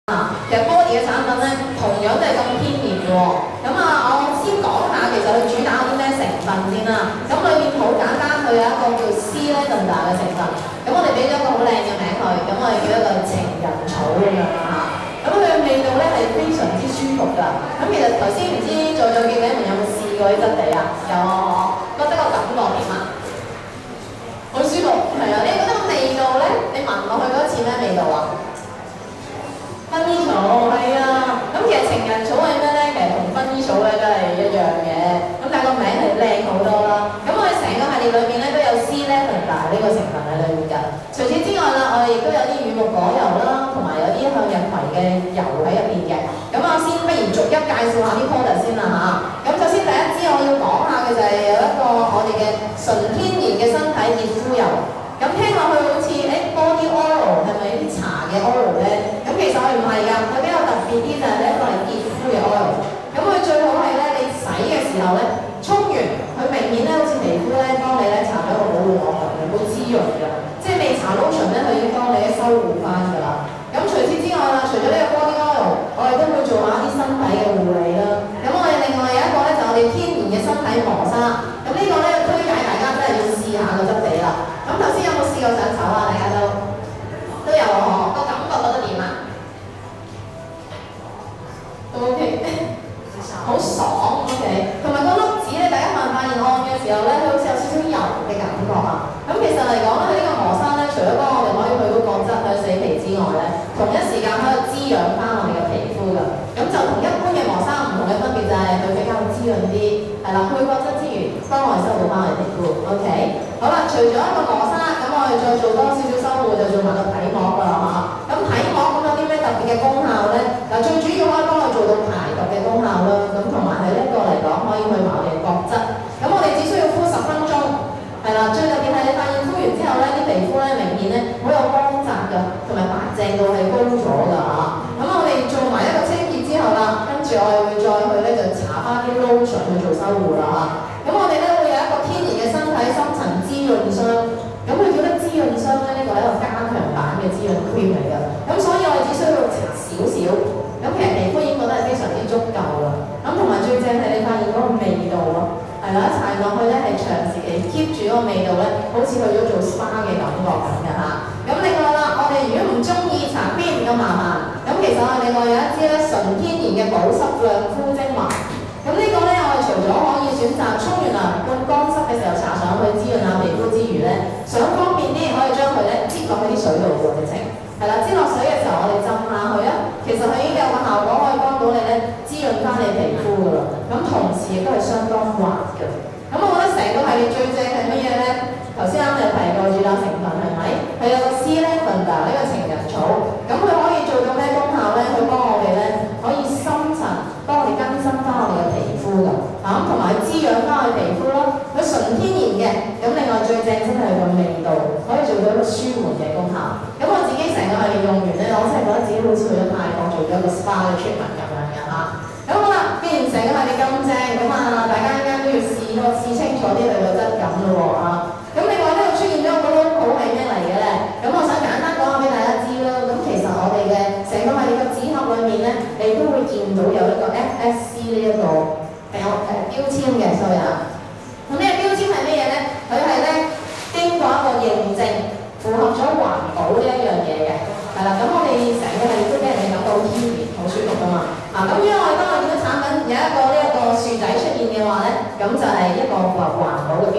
其實 body 嘅產品咧，同樣都係咁天然嘅喎。咁我先講下其實佢主打有啲咩成分先啦。咁裏邊好簡單，佢有一個叫 C lavender 嘅成分。咁我哋俾咗一個好靚嘅名佢，咁我哋叫一個情人草咁樣嚇。咁佢嘅味道咧係非常之舒服㗎。咁其實頭先唔知在座嘅幾位有冇試過啲質地啊？有啊，覺得個感覺點啊？好舒服，係啊！你覺得個味道咧？你聞落去嗰次咩味道啊？薰衣草係啊，咁其實情人草係咩咧？其實同薰衣草咧都係一樣嘅，咁但係個名係靚好多啦。咁我哋成個系列裏邊咧都有 C lavender 呢個成分喺裏邊㗎。除此之外啦，我哋亦都有啲乳木果油啦，同埋有啲向日葵嘅油喺入邊嘅。咁我先不如逐一介紹下啲 product 先啦嚇。咁首先第一支我要講下嘅就係有一個我哋嘅純天然嘅身體潔膚油。咁聽落去好似body oil 係咪啲茶嘅 oil 咧？咁其實佢唔係㗎，佢比較特別啲就係呢一個係潔膚嘅 oil。咁佢最好係咧，你洗嘅時候咧，沖完佢明顯咧好似皮膚咧幫你咧搽咗個保護膜咁嘅，好滋潤㗎。即係未搽 lotion 咧，佢已經幫你修護翻㗎啦。咁除此之外啦，除咗呢個 body oil，我哋都會做下啲身體嘅護理啦。咁我哋另外有一個咧就係我哋天然嘅身體磨砂。咁呢個咧推介大家真係要試下個質地啦。咁頭先有冇試過上手啊？大家都有啊，個感覺覺得點啊？都 OK， 好爽 OK。同埋個粒子咧，大家發現按嘅時候咧，佢好似有少少油嘅感覺啊。咁其實嚟講咧，佢呢個磨砂咧，除咗幫我哋可以去到角質去死皮之外咧，同一時間喺度滋養翻我哋嘅皮膚㗎。咁就同一般嘅磨砂唔同嘅分別就係佢比較滋潤啲，係啦，去角質之餘幫我哋修護翻我哋皮膚。OK。好啦，除咗一個磨砂，咁我哋再做多少少修護，就做埋個體膜㗎啦嚇。咁體膜咁有啲咩特別嘅功效咧？嗱，最主要可以幫我做到排毒嘅功效啦。咁同埋係呢一個嚟講，可以去埋我哋嘅角質。咁我哋只需要敷10分鐘，係啦。最特別係你發現敷完之後咧，啲皮膚咧明顯咧好有光澤㗎，同埋白淨度係高咗㗎嚇。咁我哋做埋一個清潔之後啦，跟住我哋會再去咧就搽翻啲 lotion 去做修護啦嚇。咁我哋咧會有一個天然嘅身體深層滋潤霜，咁佢叫得滋潤霜咧，呢個係一個加強版嘅滋潤 cream 嚟㗎。咁所以我哋只需要搽少少，咁其實皮膚已經覺得係非常之足夠啦。咁同埋最正係你發現嗰個味道啊，係啦，一搽落去咧係長時期 keep 住嗰個味道咧，好似去咗做 SPA 嘅感覺咁嘅嚇。咁另外啦，我哋如果唔中意搽 cream 咁麻煩，咁其實我哋另外有一支咧純天然嘅保濕亮膚精華。咁呢個咧，我哋除咗可以選擇沖完涼半乾濕嘅時候搽上去滋潤下皮膚之餘咧，想方便啲可以將佢咧擠落去啲水度喎，直情係啦，擠落水嘅時候我哋浸下佢啊，其實佢已經有個效果可以幫到你咧滋潤翻你皮膚㗎啦。咁同時亦都係相當滑嘅。咁我覺得成個系列最正係乜嘢咧？頭先啱有提過主打成分係咪？係有個 C lavender 呢個情人草，咁佢可以做到咩功效咧？佢幫我哋咧可以深層幫我哋更新翻我哋嘅皮膚㗎，同埋滋養翻我哋皮膚咯。佢純天然嘅，咁另外最正真係個味道，可以做到一個舒緩嘅功效。咁我自己成個系列用完咧，我真係覺得自己好似去咗泰國做咗一個 SPA 嘅 treatment 咁樣嘅嚇。咁好啦，既然成個系列咁正，咁大家依家都要試清楚啲佢個質感咯喎嚇。咁另外呢度出現咗個 logo 係咩嚟嘅咧？咁我想簡單講下俾大家知啦。咁其實我哋嘅成個系列嘅紙盒裏面咧，你都會見到有一個 FSC 呢一個標籤嘅，sorry啊。咁呢個標籤係咩嘢咧？佢係咧經過一個認證，符合咗環保呢一樣嘢嘅，係啦。咁我哋成個系列都俾人哋感到好天然、好舒服噶嘛。咁因為當我見到產品有一個呢一個樹仔出現嘅話咧，咁就係一個符合環保嘅標